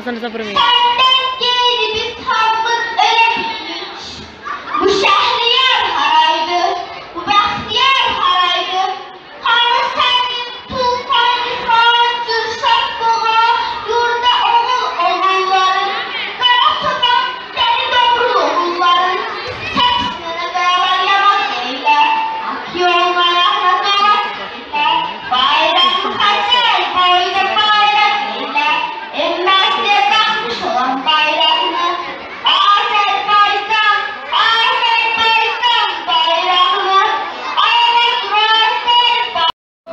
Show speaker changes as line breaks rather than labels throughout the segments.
Hasan'ı vurmayın.
Senden geri bir tavrın ölebilmiş. Bu şehriyar haraydı, bu bəxtiyar haraydı. Hanı sənin tufanı sancır şaqqığa, yurda oğulların, qara çoban səni doğru oğulların. Səksini qaralar yaman eylə, ak yollarına dolan eylə. Bayramı xəncər boyda bayrak eylə, emməsiyə qalmış olan bayrağını. Azərbaycan, Azərbaycan bayrağını ayağına durarsan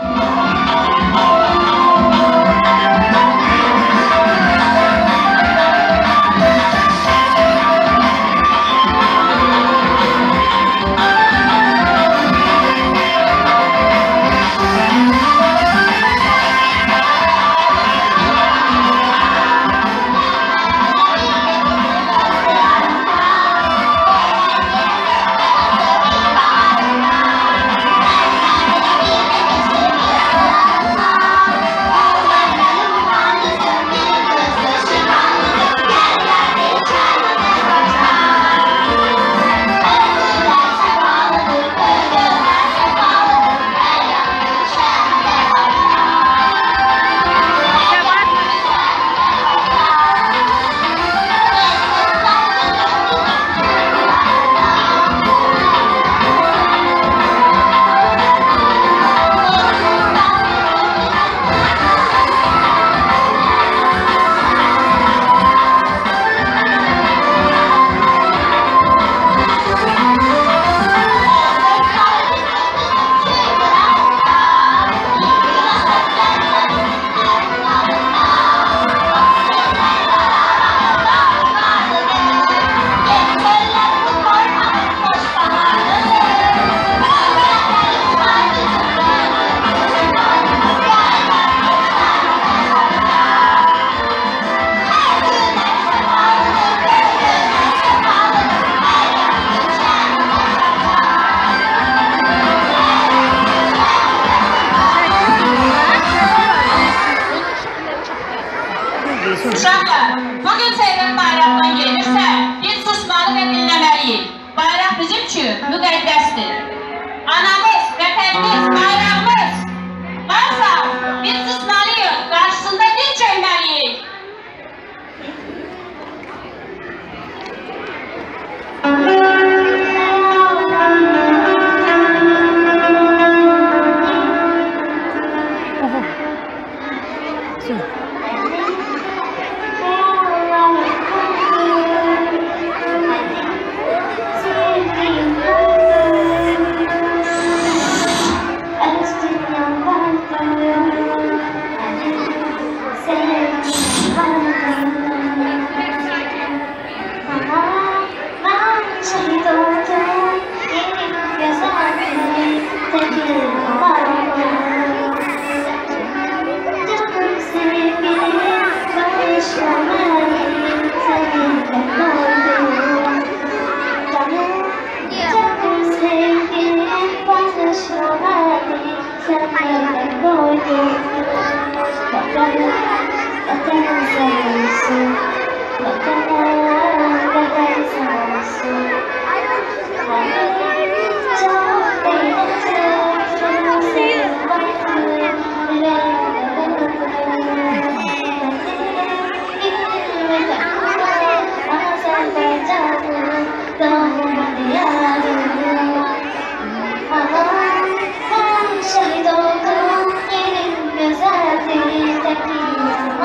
Uşaqlar, bugün Seyran bayramdan gelirsə, biz susmalı və dinləməliyik. Bayraq bizim üçün müqəddəsdir. Anamız, vətənimiz, bayrağımız varsa biz susmalıyıq, qarşısında diz çökməliyik.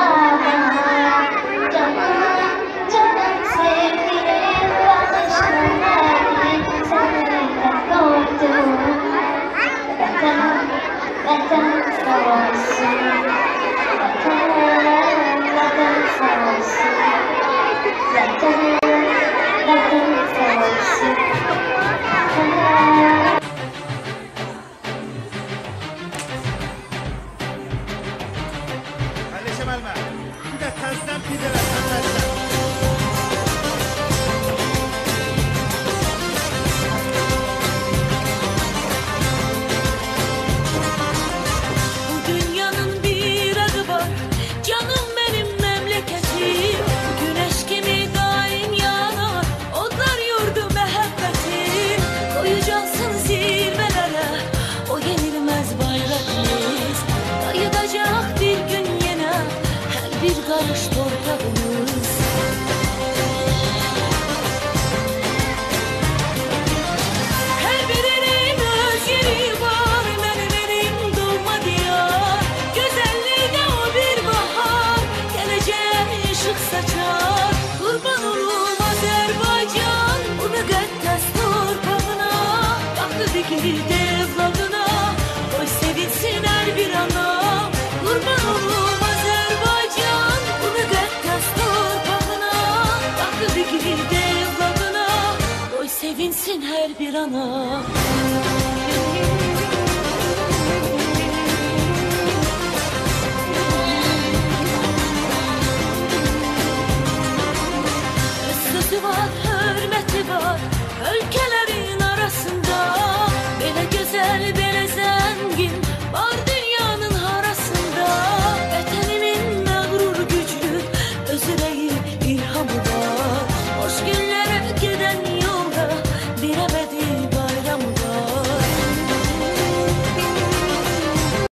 Canım sevdiğim
igid evladına, qoy sevinsin hər bir ana. Qurban olum Azərbaycan, bu müqəddəs torpağına. Baxır igid evladına, qoy sevinsin hər bir ana.